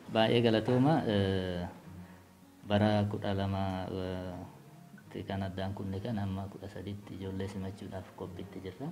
Baay'ee galatooma bara 12 kan addaan kunne kan amma 13tti ijoollee simachuudhaaf qophiitti jirra.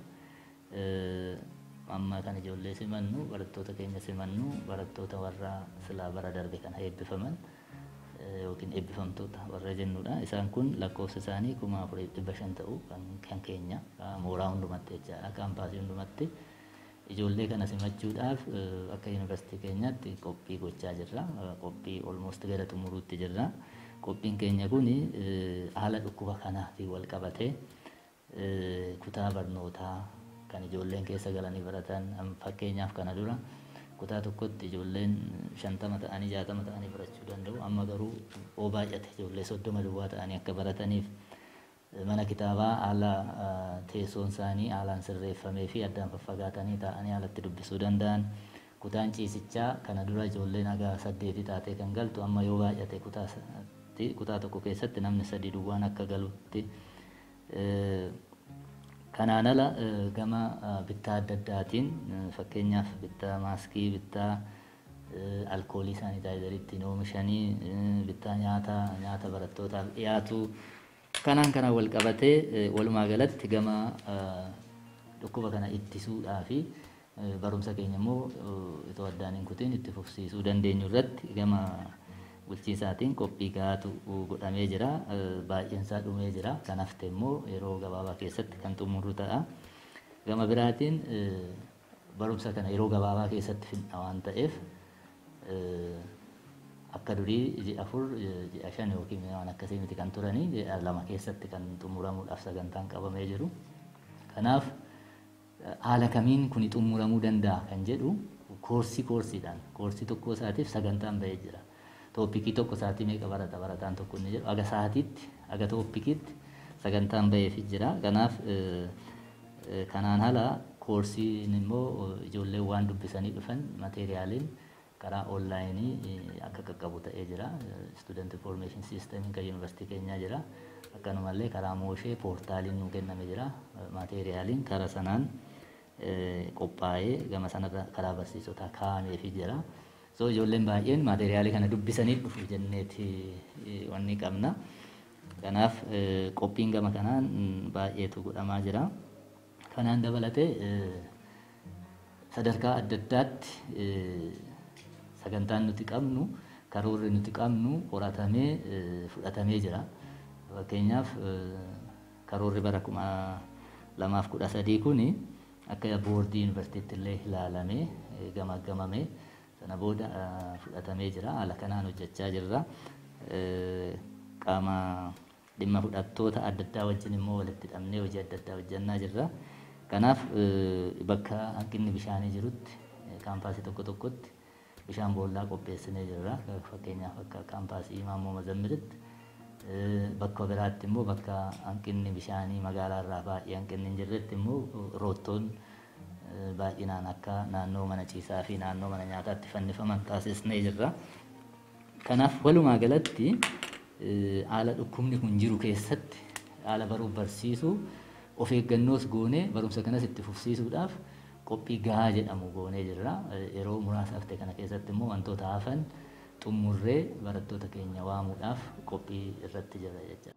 Amma kan ijoollee simannu barattoota keenya simannu barattoota warra silaa bara darbe kan eebbifaman yookiin eebbifamtoota warra jennuudha. Isaan kun lakkoofsa isaanii 4,500 ta'u kan keenya mooraa hundumatti jechaadha. Kaampaasii hundumatti ijoollee kana simachuudhaaf akka yuunivarsiitii keenyaatti qophii gochaa jirra. Qophii almost gara xumuruutti jirra. Qophiin keenya kun haala dhukkuba kanaatiin wal qabatee kutaa barnootaa kan ijoolleen keessa galanii baratan fakkeenyaaf kana dura kutaa tokkotti ijoolleen 50 ta'anii 60 ta'anii barachuu danda'u. Amma garuu oo baay'ate ijoollee 30 duwwaa ta'anii akka barataniif mana kitaabaa haala teessoon isaanii haalaan sirreeffamee fi addaan faffagaatanii taa'anii haalatti dubbisuu danda'an. Kutaan ciisichaa kana dura ijoolleen haga 8 taatee kan galtu amma yoo baay'ate kutaa tokko keessatti namni 3 duwwaan akka galutti. Kanaan ala gama bittaa adda addaatiin fakkeenyaaf bittaa maaskii, bittaa alkoolii saanitaayizarii ittiin oomishanii, bittaa nyaata barattootaaf dhiyaatu kana wal qabatee walumaa galatti gama dhukkuba kana ittisuudhaa fi barumsa keenya immoo itoo addaan hin kutiin itti fufsiisuu dandeenyu irratti gama bulchiinsaatiin qophii gahaatu godhamee jira. Baay'een isaa dhumee jira. Kan hafte immoo yeroo gabaabaa keessatti kan xumuru ta'a. Gama biraatiin barumsa kana yeroo gabaabaa keessatti fixna waan ta'eef akka durii ji'a 4 ji'a 5 yookiin waan akkasii miti kan turanii ji'a 2 keessatti kan xumuramuudhaaf sagantaan qabamee jiru. Kanaaf haala kamiin kun xumuramuu danda'a kan jedhu koorsiidhaan koorsii tokko isaatiif sagantaan bahee jira. Tooppikii tokko sa'aatii meeqa barataan tokko inni jedhu aga sa'aatiitti aga tooppikiitti sagantaan baheef jira. Kanaaf kanaan ala koorsiin immoo ijoolleen waan dubbisanii dhufan materiyaaliin karaa onlaayinii akka qaqqabu ta'ee jira. Student Information System kan yuunivarsiitii keenyaa jira. Akkanumallee karaa mooshee poortaaliin nu kenname jira. Materiyaaliin karaa sanaan qophaa'ee gama sanarra karaa barsiisotaa kaa'ameefii jira. So ijoolleen baay'een materiyaalii kana dubbisanii dhufu jenneeti wanni qabna. Kanaaf qophiin gama kanaan baay'eetu godhamaa jira. Kanaan dabalatee sadarkaa adda addaatti sagantaan nuti qabnu karoorri nuti qabnu qoratamee fudhatamee jira. Fakkeenyaaf karoorri bara 2013 kuni akka boordii yuunivarsiitiitti illee ilaalamee gamagamamee sana booda fudhatamee jira. Haala kanaan hojjechaa jirra. Qaama dhimma fudhattoota adda addaa wajjin immoo walitti hidhamnee hojii adda addaa hojjennaa jirra. Kanaaf bakka hanqinni bishaanii jirutti kaampaasii tokkotti bishaan boollaa qopheessinee jirra. Fakkeenyaaf akka kaampaasii Maammoo Mazammiritti bakka biraatti immoo bakka hanqinni bishaanii magaalaa irraa baay'ee hanqinni hin jirretti immoo roottoon baay'inaan akka naannoo mana ciisaa fi naannoo mana nyaataatti fannifaman taasisnee jirra. Kanaaf walumaa galatti haala dhukkubni kun jiru keessatti haala baruuf barsiisuu of eeggannoos goonee barumsa kanas itti fufsiisuudhaaf qophii gahaa jedhamu goonee jirra. Yeroo muraasa hafte kana keessatti immoo wantoota hafan xumurree barattoota keenya waamuudhaaf qophii irratti jirra jechuudha.